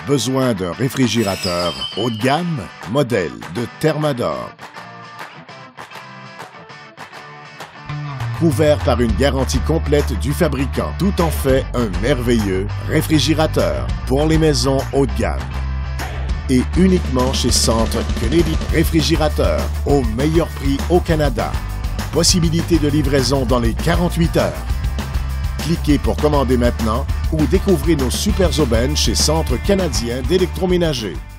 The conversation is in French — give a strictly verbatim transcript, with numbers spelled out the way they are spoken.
Besoin d'un réfrigérateur haut de gamme? Modèle de Thermador. Couvert par une garantie complète du fabricant. Tout en fait un merveilleux réfrigérateur pour les maisons haut de gamme. Et uniquement chez Centre Kennedy. Réfrigérateur au meilleur prix au Canada. Possibilité de livraison dans les quarante-huit heures. Cliquez pour commander maintenant ou découvrez nos super aubaines chez Centre canadien d'électroménager.